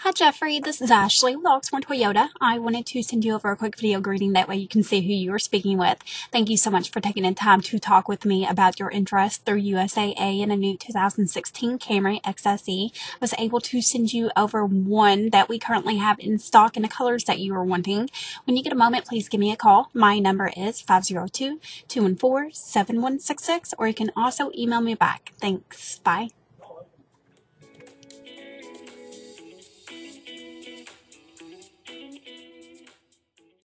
Hi Geoffrey, this is Ashley with Oxmoor Toyota. I wanted to send you over a quick video greeting, that way you can see who you are speaking with. Thank you so much for taking the time to talk with me about your interest through USAA in a new 2016 Camry XSE. I was able to send you over one that we currently have in stock in the colors that you are wanting. When you get a moment, please give me a call. My number is 502-214-7166, or you can also email me back. Thanks. Bye.